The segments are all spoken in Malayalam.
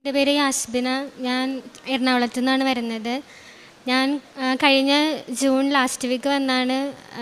എൻ്റെ പേര് യാസ്ബിന. ഞാൻ എറണാകുളത്തു നിന്നാണ് വരുന്നത്. ഞാൻ കഴിഞ്ഞ ജൂൺ ലാസ്റ്റ് വീക്ക് വന്നാണ്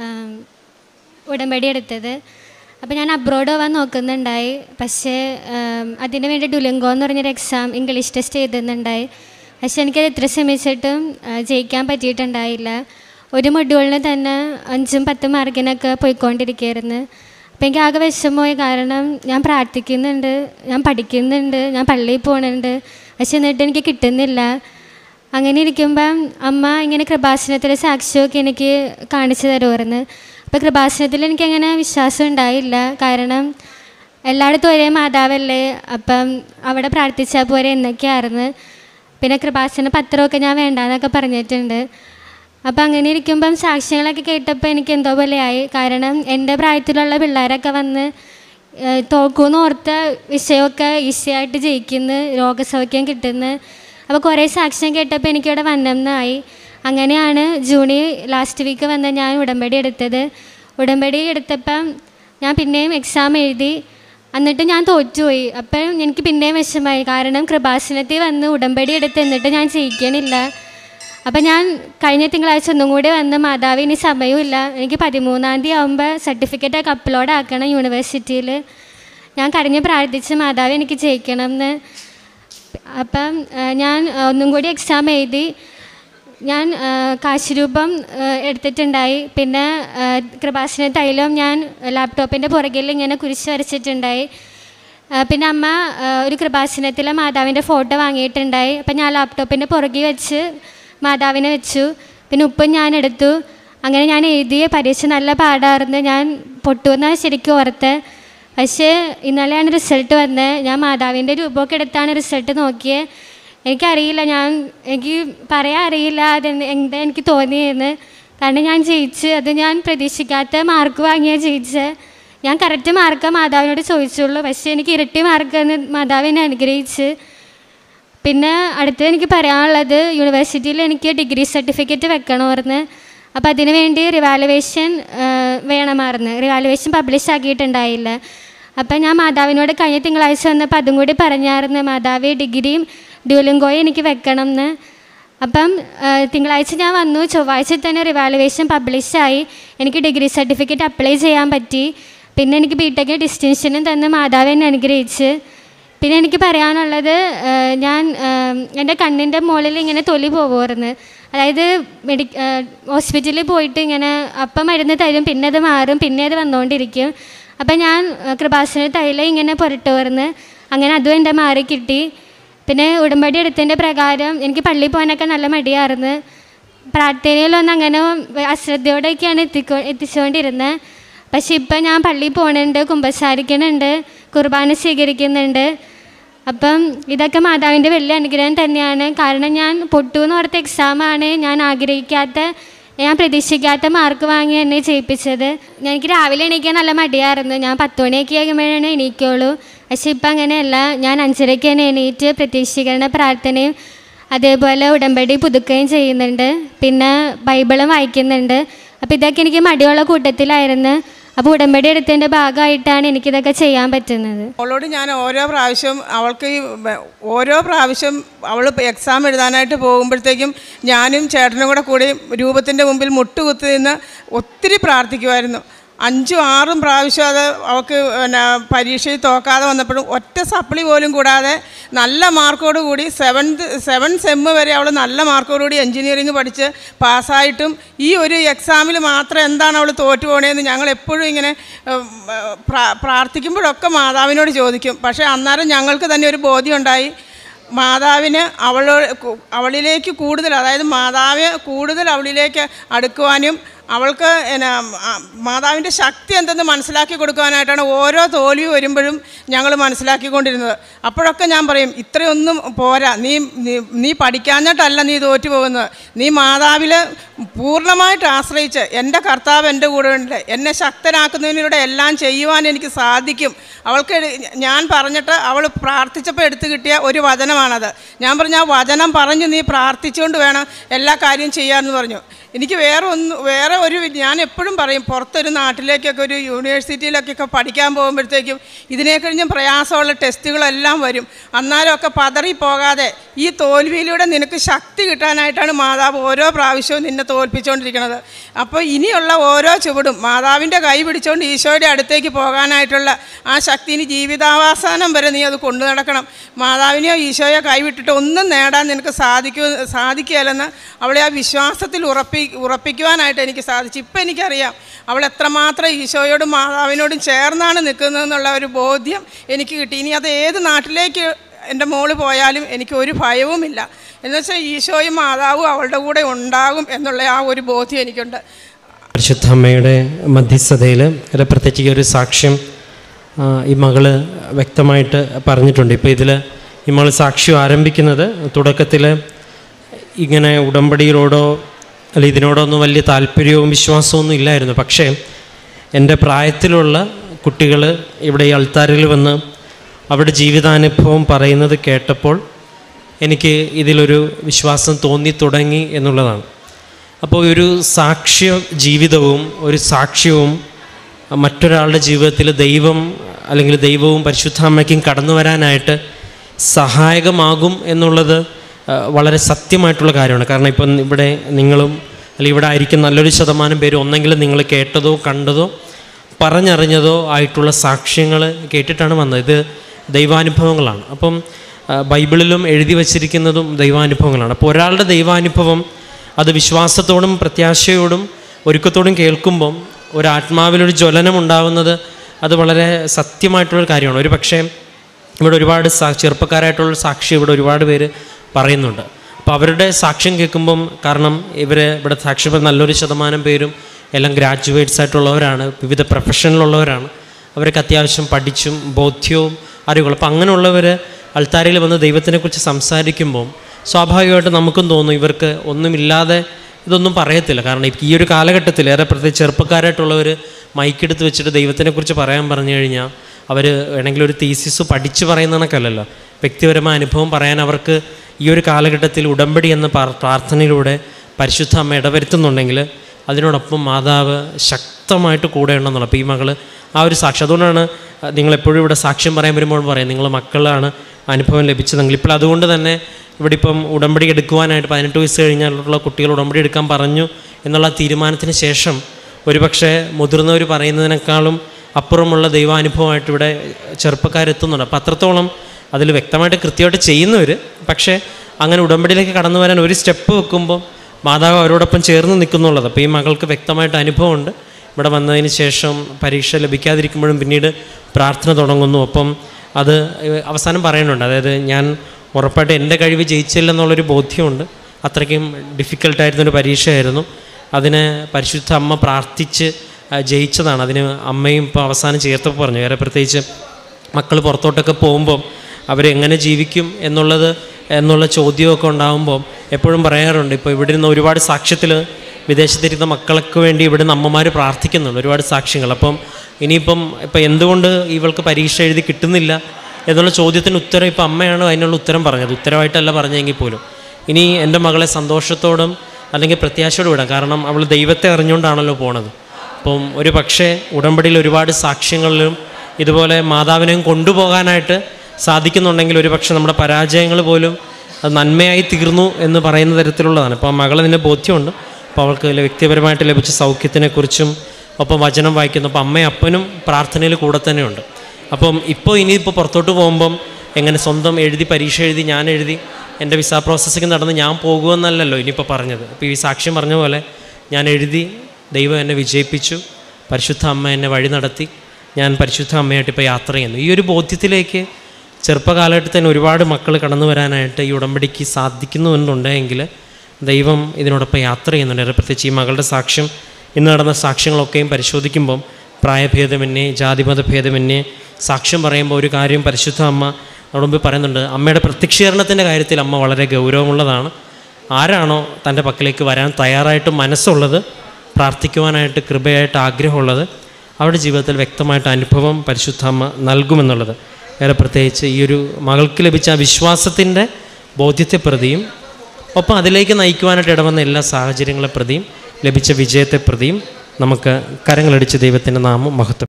ഉടമ്പടി എടുത്തത്. അപ്പോൾ ഞാൻ അബ്രോഡ് പോകാൻ നോക്കുന്നുണ്ടായി. പക്ഷേ അതിന് വേണ്ടി ഡുലിംഗോ എന്ന് പറഞ്ഞൊരു എക്സാം ഇംഗ്ലീഷ് ടെസ്റ്റ് എഴുതുന്നുണ്ടായി. പക്ഷേ എനിക്കത് എത്ര ശ്രമിച്ചിട്ടും ജയിക്കാൻ പറ്റിയിട്ടുണ്ടായില്ല. ഒരു മൊഡ്യൂളിന് തന്നെ 5-10 മാർക്കിനൊക്കെ പോയിക്കൊണ്ടിരിക്കുകയായിരുന്നു. അപ്പം എനിക്ക് ആകെ വിഷമമായി. കാരണം ഞാൻ പ്രാർത്ഥിക്കുന്നുണ്ട്, ഞാൻ പഠിക്കുന്നുണ്ട്, ഞാൻ പള്ളിയിൽ പോകുന്നുണ്ട്, പക്ഷെ എന്നിട്ട് എനിക്ക് കിട്ടുന്നില്ല. അങ്ങനെ ഇരിക്കുമ്പം അമ്മ ഇങ്ങനെ കൃപാസനത്തിലെ സാക്ഷ്യമൊക്കെ എനിക്ക് കാണിച്ചു തരുമായിരുന്നു. അപ്പോൾ കൃപാസനത്തിൽ എനിക്കങ്ങനെ വിശ്വാസം ഉണ്ടായില്ല. കാരണം എല്ലായിടത്തും ഒരേ മാതാവല്ലേ, അപ്പം അവിടെ പ്രാർത്ഥിച്ചാൽ പോരെ എന്നൊക്കെയായിരുന്നു. പിന്നെ കൃപാസന പത്രമൊക്കെ ഞാൻ വേണ്ടാന്നൊക്കെ പറഞ്ഞിട്ടുണ്ട്. അപ്പം അങ്ങനെ ഇരിക്കുമ്പം സാക്ഷ്യങ്ങളൊക്കെ കേട്ടപ്പോൾ എനിക്ക് എന്തോ പോലെയായി. കാരണം എൻ്റെ പ്രായത്തിലുള്ള പിള്ളേരൊക്കെ വന്ന് തോക്കുമെന്ന് ഓർത്ത വിഷയമൊക്കെ ഈസിയായിട്ട് ജയിക്കുന്നു, രോഗസൗഖ്യം കിട്ടുന്നു. അപ്പോൾ കുറേ സാക്ഷ്യം കേട്ടപ്പോൾ എനിക്കിവിടെ വന്നെന്നായി. അങ്ങനെയാണ് ജൂണിൽ ലാസ്റ്റ് വീക്ക് വന്ന് ഞാൻ ഉടമ്പടി എടുത്തത്. ഉടമ്പടി എടുത്തപ്പം ഞാൻ പിന്നെയും എക്സാം എഴുതി. എന്നിട്ട് ഞാൻ തോറ്റുപോയി. അപ്പം എനിക്ക് പിന്നെയും വിഷമമായി. കാരണം കൃപാസനത്തിൽ വന്ന് ഉടമ്പടി എടുത്ത് എന്നിട്ട് ഞാൻ ജയിക്കണില്ല. അപ്പം ഞാൻ കഴിഞ്ഞ തിങ്കളാഴ്ച ഒന്നും കൂടി വന്ന് മാതാവ് ഇനി സമയമില്ല, എനിക്ക് 13-ാം തീയതി ആകുമ്പോൾ സർട്ടിഫിക്കറ്റൊക്കെ അപ്ലോഡ് ആക്കണം യൂണിവേഴ്സിറ്റിയിൽ. ഞാൻ കരഞ്ഞ് പ്രാർത്ഥിച്ച് മാതാവ് എനിക്ക് ജയിക്കണം എന്ന്. അപ്പം ഞാൻ ഒന്നും കൂടി എക്സാം എഴുതി. ഞാൻ കാശുരൂപം എടുത്തിട്ടുണ്ടായി. പിന്നെ കൃപാസന തൈലം ഞാൻ ലാപ്ടോപ്പിൻ്റെ പുറകിൽ ഇങ്ങനെ കുരിശ് വരച്ചിട്ടുണ്ടായി. പിന്നെ അമ്മ ഒരു കൃപാസനത്തിലെ മാതാവിൻ്റെ ഫോട്ടോ വാങ്ങിയിട്ടുണ്ടായി. അപ്പം ഞാൻ ലാപ്ടോപ്പിൻ്റെ പുറകിൽ വെച്ച് മാതാവിനെ വെച്ചു. പിന്നെ ഉപ്പും ഞാൻ എടുത്തു. അങ്ങനെ ഞാൻ എഴുതിയ പരീക്ഷ നല്ല പാടായിരുന്നു. ഞാൻ പൊട്ടുമെന്നാണ് ശരിക്കും ഓർത്ത്. പക്ഷേ ഇന്നലെയാണ് റിസൾട്ട് വന്നത്. ഞാൻ മാതാവിൻ്റെ രൂപമൊക്കെ എടുത്താണ് റിസൾട്ട് നോക്കിയത്. എനിക്കറിയില്ല, എനിക്ക് പറയാൻ അറിയില്ല എന്താ എനിക്ക് തോന്നിയെന്ന്. കാരണം ഞാൻ ജയിച്ച്, അത് ഞാൻ പ്രതീക്ഷിക്കാത്ത മാർക്ക് വാങ്ങിയാണ് ജയിച്ചത്. ഞാൻ കറക്റ്റ് മാർക്ക് മാതാവിനോട് ചോദിച്ചുള്ളൂ, പക്ഷേ എനിക്ക് ഇരട്ടി മാർക്കെന്ന് മാതാവിനെ അനുഗ്രഹിച്ച്. പിന്നെ അടുത്തത് എനിക്ക് പറയാനുള്ളത്, യൂണിവേഴ്സിറ്റിയിൽ എനിക്ക് ഡിഗ്രി സർട്ടിഫിക്കറ്റ് വെക്കണമായിരുന്നു. അപ്പോൾ അതിന് വേണ്ടി റിവാലുവേഷൻ വേണമായിരുന്നു. റിവാലുവേഷൻ പബ്ലിഷ് ആക്കിയിട്ടുണ്ടായില്ല. അപ്പം ഞാൻ മാതാവിനോട് കഴിഞ്ഞ തിങ്കളാഴ്ച വന്നപ്പോൾ അതും കൂടി പറഞ്ഞായിരുന്നു, മാതാവ് ഡിഗ്രിയും ഡ്യൂലിംഗോയും എനിക്ക് വെക്കണം എന്ന്. അപ്പം തിങ്കളാഴ്ച ഞാൻ വന്നു. ചൊവ്വാഴ്ച തന്നെ റിവാലുവേഷൻ പബ്ലിഷായി. എനിക്ക് ഡിഗ്രി സർട്ടിഫിക്കറ്റ് അപ്ലൈ ചെയ്യാൻ പറ്റി. പിന്നെ എനിക്ക് ബിടെക് ഡിസ്റ്റിങ്ഷനും തന്ന് മാതാവ് എന്നെ അനുഗ്രഹിച്ച്. പിന്നെ എനിക്ക് പറയാനുള്ളത്, ഞാൻ എൻ്റെ കണ്ണിൻ്റെ മുകളിൽ ഇങ്ങനെ തൊലി പോകുമായിരുന്നു. അതായത് ഹോസ്പിറ്റലിൽ പോയിട്ട് ഇങ്ങനെ അപ്പം മരുന്ന് തരും, പിന്നെ അത് മാറും, പിന്നെ അത് വന്നുകൊണ്ടിരിക്കും. അപ്പം ഞാൻ കൃപാസന തൈലം ഇങ്ങനെ പുരട്ടുമായിരുന്നു. അങ്ങനെ അതും എൻ്റെ മാറി കിട്ടി. പിന്നെ ഉടമ്പടി എടുത്തതിൻ്റെ പ്രകാരം എനിക്ക് പള്ളിയിൽ പോകാനൊക്കെ നല്ല മടിയായിരുന്നു. പ്രാർത്ഥനയിലൊന്നും അങ്ങനെ അശ്രദ്ധയോടെയൊക്കെയാണ് എത്തിച്ചുകൊണ്ടിരുന്നത്. പക്ഷെ ഇപ്പം ഞാൻ പള്ളിയിൽ പോകുന്നുണ്ട്, കുമ്പസാരിക്കുന്നുണ്ട്, കുർബാന സ്വീകരിക്കുന്നുണ്ട്. അപ്പം ഇതൊക്കെ മാതാവിൻ്റെ വലിയ അനുഗ്രഹം തന്നെയാണ്. കാരണം ഞാൻ പൊട്ടുമെന്ന് ഓർത്ത എക്സാമാണ്, ഞാൻ പ്രതീക്ഷിക്കാത്ത മാർക്ക് വാങ്ങി എന്നെ ജയിപ്പിച്ചത്. എനിക്ക് രാവിലെ എണീക്കാൻ നല്ല മടിയായിരുന്നു. ഞാൻ 10 മണിയൊക്കെ ആകുമ്പോഴാണ് എണീക്കുള്ളൂ. പക്ഷെ ഇപ്പം അങ്ങനെയല്ല, ഞാൻ 5:30 തന്നെ എണീറ്റ് പ്രതീക്ഷീകരണ പ്രാർത്ഥനയും അതേപോലെ ഉടമ്പടി പുതുക്കുകയും ചെയ്യുന്നുണ്ട്. പിന്നെ ബൈബിളും വായിക്കുന്നുണ്ട്. അപ്പോൾ ഇതൊക്കെ എനിക്ക് മടിയുള്ള കൂട്ടത്തിലായിരുന്നു. അപ്പോൾ ഉടമ്പടി എടുത്തതിൻ്റെ ഭാഗമായിട്ടാണ് എനിക്കിതൊക്കെ ചെയ്യാൻ പറ്റുന്നത്. അവളോട് ഞാൻ ഓരോ പ്രാവശ്യം അവൾ എക്സാം എഴുതാനായിട്ട് പോകുമ്പോഴത്തേക്കും ഞാനും ചേട്ടനും കൂടി രൂപത്തിൻ്റെ മുമ്പിൽ മുട്ടുകുത്തി നിന്ന് ഒത്തിരി പ്രാർത്ഥിക്കുമായിരുന്നു. 5-6 പ്രാവശ്യം അത് അവൾക്ക് പരീക്ഷയിൽ തോക്കാതെ വന്നപ്പോഴും ഒറ്റ സപ്ലി പോലും കൂടാതെ നല്ല മാർക്കോടുകൂടി 7 സെം വരെ അവൾ നല്ല മാർക്കോടുകൂടി എൻജിനീയറിങ് പഠിച്ച് പാസ്സായിട്ടും ഈ ഒരു എക്സാമിൽ മാത്രം എന്താണ് അവൾ തോറ്റു പോകണേന്ന് ഞങ്ങൾ എപ്പോഴും ഇങ്ങനെ പ്രാർത്ഥിക്കുമ്പോഴൊക്കെ മാതാവിനോട് ചോദിക്കും. പക്ഷേ അന്നേരം ഞങ്ങൾക്ക് തന്നെ ഒരു ബോധ്യമുണ്ടായി, മാതാവിന് അവളിലേക്ക് കൂടുതൽ, അതായത് മാതാവ് കൂടുതൽ അവളിലേക്ക് അടുക്കുവാനും അവൾക്ക് മാതാവിൻ്റെ ശക്തി എന്തെന്ന് മനസ്സിലാക്കി കൊടുക്കാനായിട്ടാണ് ഓരോ തോൽവി വരുമ്പോഴും ഞങ്ങൾ മനസ്സിലാക്കിക്കൊണ്ടിരുന്നത്. അപ്പോഴൊക്കെ ഞാൻ പറയും, ഇത്രയൊന്നും പോരാ, നീ പഠിക്കാഞ്ഞിട്ടല്ല നീ തോറ്റു പോകുന്നത്, നീ പൂർണ്ണമായിട്ട് ആശ്രയിച്ച് എൻ്റെ കർത്താവ് എൻ്റെ കൂടെ ഉണ്ട്, എന്നെ ശക്തനാക്കുന്നതിലൂടെ എല്ലാം ചെയ്യുവാൻ എനിക്ക് സാധിക്കും. അവൾക്ക് ഞാൻ പറഞ്ഞിട്ട് അവൾ പ്രാർത്ഥിച്ചപ്പോൾ എടുത്തു കിട്ടിയ ഒരു വചനമാണത്. ഞാൻ പറഞ്ഞു, ആ വചനം പറഞ്ഞ് നീ പ്രാർത്ഥിച്ചുകൊണ്ട് വേണം എല്ലാ കാര്യം ചെയ്യാമെന്ന് പറഞ്ഞു. എനിക്ക് വേറെ ഒരു ഞാൻ എപ്പോഴും പറയും, പുറത്തൊരു നാട്ടിലേക്കൊക്കെ ഒരു യൂണിവേഴ്സിറ്റിയിലൊക്കെ പഠിക്കാൻ പോകുമ്പോഴത്തേക്കും ഇതിനെ കഴിഞ്ഞും പ്രയാസമുള്ള ടെസ്റ്റുകളെല്ലാം വരും. അന്നാലുമൊക്കെ പതറിപ്പോകാതെ ഈ തോൽവിയിലൂടെ നിനക്ക് ശക്തി കിട്ടാനായിട്ടാണ് മാതാവ് ഓരോ പ്രാവശ്യവും നിന്നെ തോൽപ്പിച്ചുകൊണ്ടിരിക്കുന്നത്. അപ്പോൾ ഇനിയുള്ള ഓരോ ചുവടും മാതാവിൻ്റെ കൈ പിടിച്ചുകൊണ്ട് ഈശോയുടെ അടുത്തേക്ക് പോകാനായിട്ടുള്ള ആ ശക്തി ഇനി ജീവിതാവസാനം വരെ നീ അത് കൊണ്ടു നടക്കണം. മാതാവിനെയോ ഈശോയോ കൈവിട്ടിട്ട് ഒന്നും നേടാൻ നിനക്ക് സാധിക്കുകയില്ലെന്ന് അവളെ ആ വിശ്വാസത്തിൽ ഉറപ്പിക്കുവാനായിട്ട് എനിക്ക് സാധിച്ചു. ഇപ്പം എനിക്കറിയാം അവൾ എത്രമാത്രം ഈശോയോടും മാതാവിനോടും ചേർന്നാണ് നിൽക്കുന്നതെന്നുള്ള ഒരു ബോധ്യം എനിക്ക് കിട്ടി. ഇനി അത് ഏത് നാട്ടിലേക്ക് എൻ്റെ മോള് പോയാലും എനിക്ക് ഒരു ഭയവുമില്ല. എന്നുവെച്ചാൽ ഈശോയും മാതാവും അവളുടെ കൂടെ ഉണ്ടാകും എന്നുള്ള ആ ഒരു ബോധ്യം എനിക്കുണ്ട്. പരിശുദ്ധ അമ്മയുടെ മധ്യസ്ഥതയിൽ പ്രത്യേകിച്ച് ഈ ഒരു സാക്ഷ്യം ഈ മകള് വ്യക്തമായിട്ട് പറഞ്ഞിട്ടുണ്ട്. ഇപ്പോൾ ഇതിൽ ഈ മകൾ സാക്ഷ്യം ആരംഭിക്കുന്നത് തുടക്കത്തിൽ ഇങ്ങനെ ഉടമ്പടിയിലോടോ അല്ല ഇതിനോടൊന്നും വലിയ താല്പര്യവും വിശ്വാസമൊന്നും ഇല്ലായിരുന്നു. പക്ഷേ എൻ്റെ പ്രായത്തിലുള്ള കുട്ടികൾ ഇവിടെ ഈ അൾത്താരയിൽ വന്ന് അവരുടെ ജീവിതാനുഭവം പറയുന്നത് കേട്ടപ്പോൾ എനിക്ക് ഇതിലൊരു വിശ്വാസം തോന്നി തുടങ്ങി എന്നുള്ളതാണ്. അപ്പോൾ ഒരു സാക്ഷ്യ ജീവിതവും ഒരു സാക്ഷ്യവും മറ്റൊരാളുടെ ജീവിതത്തിൽ അല്ലെങ്കിൽ ദൈവവും പരിശുദ്ധാമ്മയ്ക്കും കടന്നു വരാനായിട്ട് സഹായകമാകും എന്നുള്ളത് വളരെ സത്യമായിട്ടുള്ള കാര്യമാണ്. കാരണം ഇപ്പം ഇവിടെ നിങ്ങളും അല്ലെങ്കിൽ ഇവിടെ ആയിരിക്കും നല്ലൊരു ശതമാനം പേര് ഒന്നെങ്കിലും നിങ്ങൾ കേട്ടതോ കണ്ടതോ പറഞ്ഞറിഞ്ഞതോ ആയിട്ടുള്ള സാക്ഷ്യങ്ങൾ കേട്ടിട്ടാണ് വന്നത്. ഇത് ദൈവാനുഭവങ്ങളാണ്. അപ്പം ബൈബിളിലും എഴുതി വച്ചിരിക്കുന്നതും ദൈവാനുഭവങ്ങളാണ്. അപ്പോൾ ഒരാളുടെ ദൈവാനുഭവം അത് വിശ്വാസത്തോടും പ്രത്യാശയോടും ഒരുക്കത്തോടും കേൾക്കുമ്പം ഒരാത്മാവിലൊരു ജ്വലനം ഉണ്ടാകുന്നത് അത് വളരെ സത്യമായിട്ടുള്ളൊരു കാര്യമാണ്. ഒരു പക്ഷേ ഇവിടെ ഒരുപാട് ചെറുപ്പക്കാരായിട്ടുള്ള സാക്ഷി ഇവിടെ ഒരുപാട് പേര് പറയുന്നുണ്ട്. അപ്പോൾ അവരുടെ സാക്ഷ്യം കേൾക്കുമ്പം, കാരണം ഇവിടെ സാക്ഷ്യം നല്ലൊരു ശതമാനം പേരും എല്ലാം ഗ്രാജുവേറ്റ്സ് ആയിട്ടുള്ളവരാണ്, വിവിധ പ്രൊഫഷനിലുള്ളവരാണ്. അവർക്ക് അത്യാവശ്യം പഠിച്ചും ബോധ്യവും അറിവുകൾ. അപ്പോൾ അങ്ങനെയുള്ളവർ അൾത്താരയിൽ വന്ന് ദൈവത്തിനെക്കുറിച്ച് സംസാരിക്കുമ്പം സ്വാഭാവികമായിട്ട് നമുക്കും തോന്നും ഇവർക്ക് ഒന്നുമില്ലാതെ ഇതൊന്നും പറയത്തില്ല. കാരണം ഈ ഒരു കാലഘട്ടത്തിൽ പ്രത്യേകിച്ച് ചെറുപ്പക്കാരായിട്ടുള്ളവർ മൈക്കെടുത്ത് വെച്ചിട്ട് ദൈവത്തിനെക്കുറിച്ച് പറയാൻ പറഞ്ഞു കഴിഞ്ഞാൽ അവർ വേണമെങ്കിൽ ഒരു തീസിസ് പഠിച്ച് പറയുന്ന കണക്കല്ലല്ലോ, വ്യക്തിപരമായ അനുഭവം പറയാൻ അവർക്ക് ഈ ഒരു കാലഘട്ടത്തിൽ ഉടമ്പടി എന്ന പ്രാർത്ഥനയിലൂടെ പരിശുദ്ധ അമ്മ ഇടവരുത്തുന്നുണ്ടെങ്കിൽ അതിനോടൊപ്പം മാതാവ് ശക്തമായിട്ട് കൂടെ ഉണ്ടെന്നുള്ളത്. അപ്പോൾ ഈ മകൾ ആ ഒരു സാക്ഷ്യം, അതുകൊണ്ടാണ് നിങ്ങളെപ്പോഴും ഇവിടെ സാക്ഷ്യം പറയാൻ വരുമ്പോൾ പറയാം നിങ്ങൾ മക്കളാണ് അനുഭവം ലഭിച്ചതെങ്കിൽ. ഇപ്പോൾ അതുകൊണ്ട് തന്നെ ഇവിടെ ഇപ്പം ഉടമ്പടി എടുക്കുവാനായിട്ട് 18 വയസ്സ് കഴിഞ്ഞാലുള്ള കുട്ടികൾ ഉടമ്പടി എടുക്കാൻ പറഞ്ഞു എന്നുള്ള തീരുമാനത്തിന് ശേഷം ഒരുപക്ഷെ മുതിർന്നവർ പറയുന്നതിനേക്കാളും അപ്പുറമുള്ള ദൈവാനുഭവമായിട്ട് ഇവിടെ ചെറുപ്പക്കാരെത്തുന്നുണ്ട്. അപ്പോൾ അത്രത്തോളം അതിൽ വ്യക്തമായിട്ട് കൃത്യമായിട്ട് ചെയ്യുന്നവർ, പക്ഷേ അങ്ങനെ ഉടമ്പടിയിലേക്ക് കടന്നു വരാൻ ഒരു സ്റ്റെപ്പ് വെക്കുമ്പോൾ മാതാവ് അവരോടൊപ്പം ചേർന്ന് നിൽക്കുന്നുള്ളത്. അപ്പോൾ ഈ മകൾക്ക് വ്യക്തമായിട്ട് അനുഭവമുണ്ട്. ഇവിടെ വന്നതിന് ശേഷം പരീക്ഷ ലഭിക്കാതിരിക്കുമ്പോഴും പിന്നീട് പ്രാർത്ഥന തുടങ്ങുന്നു. അപ്പം അത് അവസാനം പറയുന്നുണ്ട്, അതായത് ഞാൻ ഉറപ്പായിട്ട് എൻ്റെ കഴിവ് ജയിച്ചില്ലെന്നുള്ളൊരു ബോധ്യമുണ്ട്. അത്രയ്ക്കും ഡിഫിക്കൽട്ടായിരുന്നൊരു പരീക്ഷയായിരുന്നു. അതിന് പരിശുദ്ധ അമ്മ പ്രാർത്ഥിച്ച് ജയിച്ചതാണ്. അതിന് അമ്മയും ഇപ്പോൾ അവസാനം ചേർത്തപ്പോൾ പറഞ്ഞു, പ്രത്യേകിച്ച് മക്കൾ പുറത്തോട്ടൊക്കെ പോകുമ്പം അവരെങ്ങനെ ജീവിക്കും എന്നുള്ള ചോദ്യമൊക്കെ ഉണ്ടാകുമ്പോൾ എപ്പോഴും പറയാറുണ്ട്, ഇപ്പോൾ ഇവിടെ നിന്ന് ഒരുപാട് സാക്ഷ്യത്തിൽ വിദേശത്തിരുന്ന മക്കൾക്ക് വേണ്ടി ഇവിടെ നിന്ന് അമ്മമാർ പ്രാർത്ഥിക്കുന്നുണ്ട്, ഒരുപാട് സാക്ഷ്യങ്ങൾ. അപ്പം ഇനിയിപ്പം എന്തുകൊണ്ട് ഇവൾക്ക് പരീക്ഷ എഴുതി കിട്ടുന്നില്ല എന്നുള്ള ചോദ്യത്തിന് ഉത്തരം ഇപ്പോൾ അമ്മയാണ് അതിനുള്ള ഉത്തരം പറഞ്ഞത്. ഉത്തരവായിട്ടല്ല പറഞ്ഞെങ്കിൽ പോലും ഇനി എൻ്റെ മകളെ സന്തോഷത്തോടും അല്ലെങ്കിൽ പ്രത്യാശയോടും വിടാം. കാരണം അവൾ ദൈവത്തെ അറിഞ്ഞുകൊണ്ടാണല്ലോ പോണത്. അപ്പം ഒരു പക്ഷേ ഉടമ്പടിയിൽ ഒരുപാട് സാക്ഷ്യങ്ങളിലും ഇതുപോലെ മാതാവിനെയും കൊണ്ടുപോകാനായിട്ട് സാധിക്കുന്നുണ്ടെങ്കിൽ ഒരു പക്ഷേ നമ്മുടെ പരാജയങ്ങൾ പോലും അത് നന്മയായി തീർന്നു എന്ന് പറയുന്ന തരത്തിലുള്ളതാണ്. അപ്പോൾ മകളതിൻ്റെ ബോധ്യമുണ്ട്. അപ്പോൾ അവൾക്ക് വ്യക്തിപരമായിട്ട് ലഭിച്ച സൗഖ്യത്തിനെക്കുറിച്ചും ഒപ്പം വചനം വായിക്കുന്നു. അപ്പോൾ അമ്മയും അപ്പനും പ്രാർത്ഥനയിൽ കൂടെ തന്നെയുണ്ട്. അപ്പം ഇനിയിപ്പോൾ പുറത്തോട്ട് പോകുമ്പം എങ്ങനെ സ്വന്തം പരീക്ഷ എഴുതി ഞാൻ എഴുതി എൻ്റെ വിസ പ്രോസസ്സിങ് നടന്ന് ഞാൻ പോകുമെന്നല്ലല്ലോ ഇനിയിപ്പോൾ പറഞ്ഞത്. അപ്പോൾ ഈ സാക്ഷ്യം പറഞ്ഞ പോലെ ഞാൻ എഴുതി, ദൈവം എന്നെ വിജയിപ്പിച്ചു, പരിശുദ്ധ അമ്മ എന്നെ വഴി നടത്തി, ഞാൻ പരിശുദ്ധ അമ്മയായിട്ട് ഇപ്പോൾ യാത്ര ചെയ്യുന്നു. ഈ ഒരു ബോധ്യത്തിലേക്ക് ചെറുപ്പകാലഘട്ടത്തിൽ തന്നെ ഒരുപാട് മക്കൾ കടന്നു വരാനായിട്ട് ഈ ഉടമ്പടിക്ക് സാധിക്കുന്നുണ്ടെങ്കിൽ ദൈവം ഇതിനോടൊപ്പം യാത്ര ചെയ്യുന്നുണ്ട്. പ്രത്യേകിച്ച് ഈ മകളുടെ സാക്ഷ്യം, ഇന്ന് നടന്ന സാക്ഷ്യങ്ങളൊക്കെയും പരിശോധിക്കുമ്പം പ്രായഭേദമന്യേ ജാതിമത ഭേദമന്യേ സാക്ഷ്യം പറയുമ്പോൾ ഒരു കാര്യം പരിശുദ്ധ അമ്മ അവിടെ മുമ്പ് പറയുന്നുണ്ട്, അമ്മയുടെ പ്രത്യക്ഷീകരണത്തിൻ്റെ കാര്യത്തിൽ അമ്മ വളരെ ഗൗരവമുള്ളതാണ്. ആരാണോ തൻ്റെ പക്കലേക്ക് വരാൻ തയ്യാറായിട്ട് മനസ്സുള്ളത്, പ്രാർത്ഥിക്കുവാനായിട്ട് കൃപയായിട്ട് ആഗ്രഹമുള്ളത്, അവരുടെ ജീവിതത്തിൽ വ്യക്തമായിട്ട് അനുഭവം പരിശുദ്ധാമ്മ നൽകുമെന്നുള്ളത് വേറെ പ്രത്യേകിച്ച് ഈ ഒരു മകൾക്ക് ലഭിച്ച ആ വിശ്വാസത്തിൻ്റെ ബോധ്യത്തെ പ്രതിയും ഒപ്പം അതിലേക്ക് നയിക്കുവാനായിട്ട് ഇടവന്ന എല്ലാ സാഹചര്യങ്ങളെ പ്രതിയും ലഭിച്ച വിജയത്തെ പ്രതിയും നമുക്ക് കരങ്ങളടിച്ച് ദൈവത്തിൻ്റെ നാമം മഹത്വം